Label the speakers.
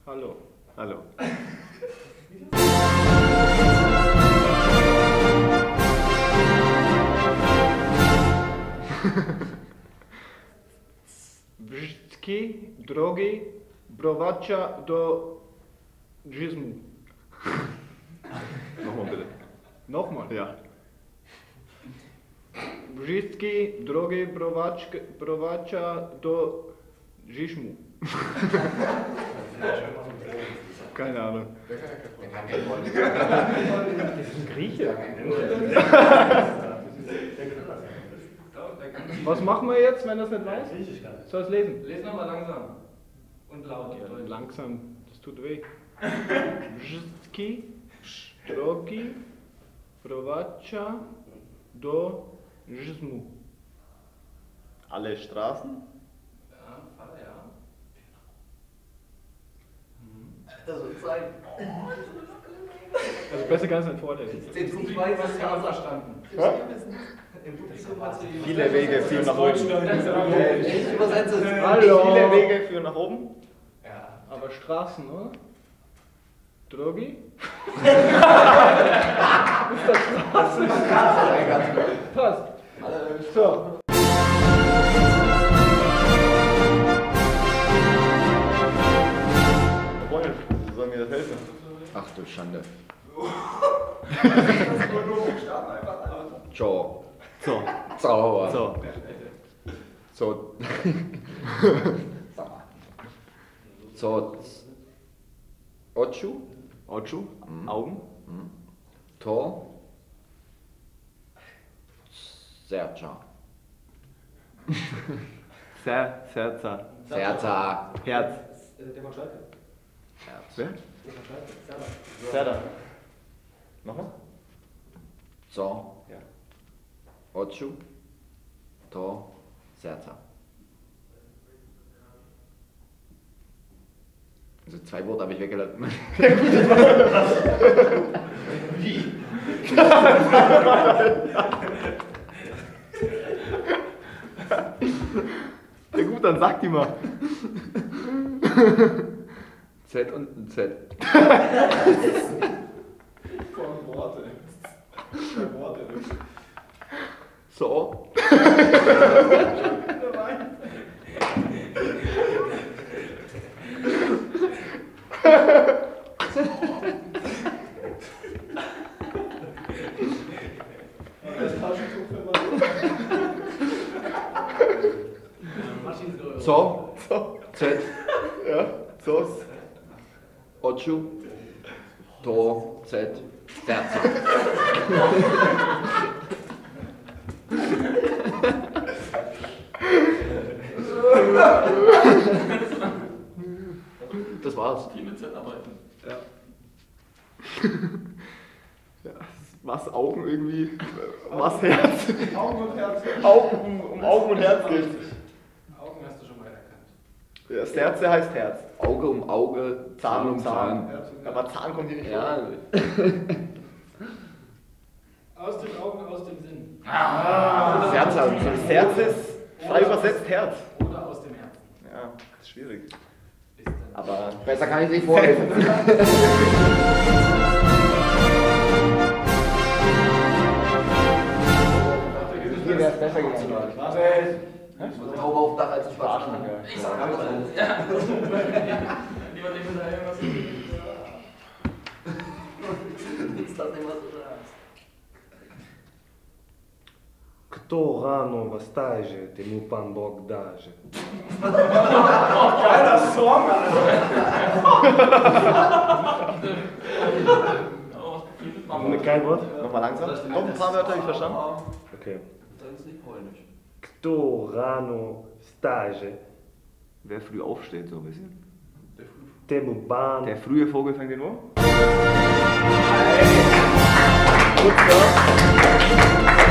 Speaker 1: Hallo.
Speaker 2: Hallo.
Speaker 1: Brzydki, drogi, prowadza do Dżizmu.
Speaker 2: Nochmal bitte.
Speaker 1: Nochmal.
Speaker 2: Ja.
Speaker 1: Brzydki, drogi, prowadza do Dżizmu.
Speaker 2: Keine Ahnung.
Speaker 1: Grieche. Was machen wir jetzt, wenn das nicht weiß? Soll es lesen?
Speaker 3: Lest nochmal langsam und laut.
Speaker 1: Ja, langsam, das tut weh. Brzydki, drogi, prowadza do Dżizmu.
Speaker 2: Alle Straßen?
Speaker 3: Ja, Vater, ja.
Speaker 4: Das wird sein.
Speaker 1: Also besser kann es nicht vorlesen.
Speaker 3: Ich weiß, was ich habe verstanden.
Speaker 2: Viele Wege führen nach oben.
Speaker 4: Ich übersetze es.
Speaker 1: Hallo.
Speaker 2: Viele Wege führen nach oben.
Speaker 3: Ja.
Speaker 1: Aber Straßen, oder? Drogi? Passt. So.
Speaker 2: Freunde, Sie sollen mir das helfen.
Speaker 5: Ach du Schande. Ciao.
Speaker 2: So.
Speaker 5: Zauber.
Speaker 2: So.
Speaker 5: So. So. Oczu.
Speaker 2: Oczu. Augen.
Speaker 5: To. Serca.
Speaker 2: Serca.
Speaker 5: Serca.
Speaker 2: Herz.
Speaker 3: Der von Schalke.
Speaker 2: Wer?
Speaker 3: Der von Schalke. Serda.
Speaker 2: Serda. Nochmal?
Speaker 5: So.
Speaker 2: Ja.
Speaker 5: Oczu. To. Serca. Also 2 Worte habe ich weggelassen.
Speaker 2: Ja gut, dann sag die mal.
Speaker 5: Z und ein Z. So. So. Z.
Speaker 2: Ja, so.
Speaker 5: Oczu. To. Z. Serca. Das war's.
Speaker 3: Die mit Z arbeiten.
Speaker 2: Ja. Ja, was Augen irgendwie, was Herz.
Speaker 1: Augen und Herz.
Speaker 2: Augen, um Augen und Herz geht.
Speaker 3: Augen hast du schon mal erkannt.
Speaker 2: Ja, das Herz heißt Herz.
Speaker 5: Auge um Auge,
Speaker 2: Zahn um
Speaker 5: Zahn.
Speaker 2: Zahn. Aber Zahn kommt hier nicht
Speaker 5: Ja,
Speaker 3: Aus den Augen, aus dem Sinn.
Speaker 2: Das Herz, das Herz ist frei übersetzt Herz.
Speaker 3: Oder aus dem Herzen.
Speaker 2: Ja, ist schwierig.
Speaker 3: Ist dann
Speaker 5: aber besser kann ich nicht vorlesen.
Speaker 2: Hier wäre es besser gegangen.
Speaker 4: Taube auf Dach als Spaß.
Speaker 3: Ich sag alles. Ja. Niemand nimmt da irgendwas.
Speaker 4: Ist das nicht, was du sagst?
Speaker 6: Кто рано восстаже, тому пан Бог даже.
Speaker 1: Geiler Song,
Speaker 6: Kein Wort?
Speaker 2: Nochmal langsam. Noch ein paar Wörter habe ich verstanden.
Speaker 6: Okay.
Speaker 4: Das ist nicht polnisch.
Speaker 6: Кто рано встаже,
Speaker 2: Wer früh aufsteht, so ein bisschen.
Speaker 6: тему пан
Speaker 2: Der frühe Vogel fängt den Uhr.
Speaker 1: Gut, ja.